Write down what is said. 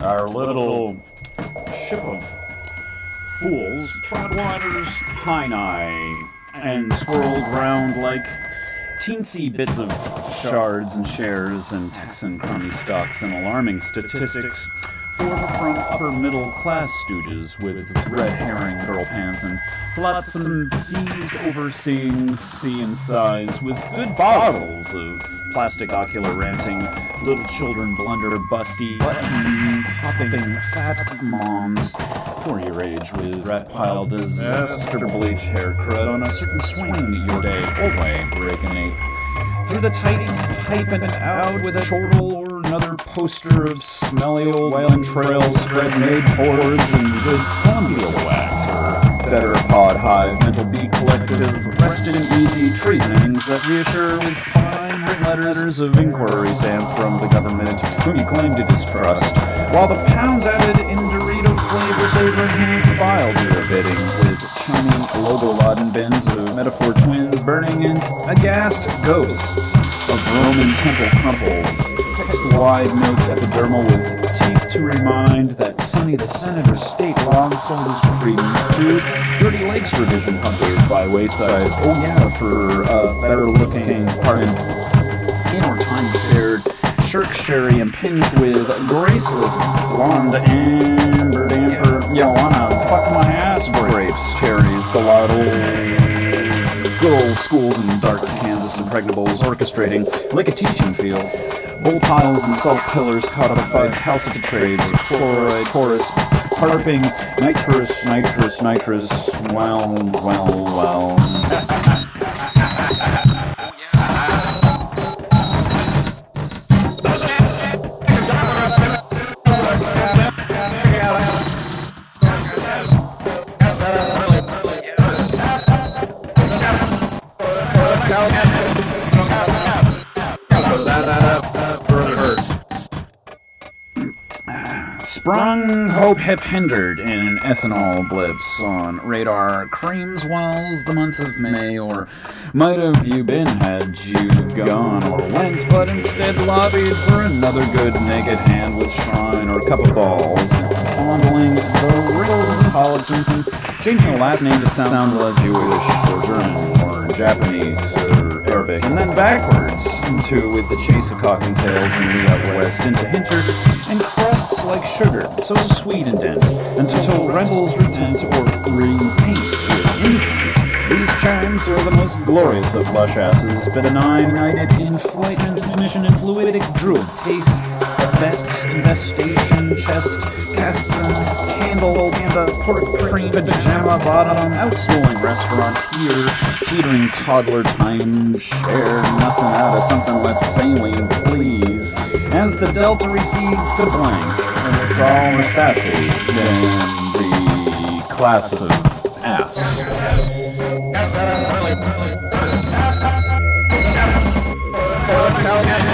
Our little ship of fools trod waters high and swirled round like teensy bits of shards and shares and Texan crummy stocks and alarming statistics forth from upper-middle-class stooges with red herring girl pants and flotsam seized overseeing sea and sighs with good bottles of plastic ocular ranting, little children blunder busty, hopping fat moms, for your age with rat-pile disaster bleach hair crud on a certain swing your day, way breaking ape. Through the tight pipe and out with a chortle or another poster of smelly old whaling trails spread made fours and good Columbia wax or better pod hive mental bee collective rested in easy treasonings that reassure with fine written letters of inquiry stamped from the government whom you claim to distrust, while the pounds added in Dorito flavor savoring hands to bile do their bidding with chiming logo-laden bins of metaphor twins burning in aghast ghosts of Roman temple crumples, text-wide notes epidermal with teeth to remind that Sonny the Senator's state long sold his credence to Dirty Lakes revision hunters by wayside. Oh yeah, for better-looking, pardon, in our time shared shirk sherry impinged with graceless blonde amber damper. You wanna fuck my ass grapes, cherries, gelato, good old schools in dark Kansas impregnables orchestrating like a teaching field. Bull piles and salt pillars codified calcitrades, chloride, chorus, harping, nitrous, well. Sprung, hope hip hindered in ethanol blips on radar creams whiles the month of May, or might have you been had you gone or went, but instead lobbied for another good naked hand with shrine or cup of balls, fondling the riddles and politics and changing the last name to sound less Jewish or German or Japanese or Arabic, and then backwards into with the chase of cocktails and the out west into hinter and crusts like sugar, so sweet and dense, until rentals retent or repaint with intent. These charms are the most glorious of lush asses, but a nine-nighted inflightment commission and fluidic druid tastes the best infestation chest, casts and candle and a pork cream pajama bottom outschooling restaurant here, teetering toddler time share nothing out of something less saline, please. As the delta recedes to blank, and it's all more sassy than the class of ass. Really.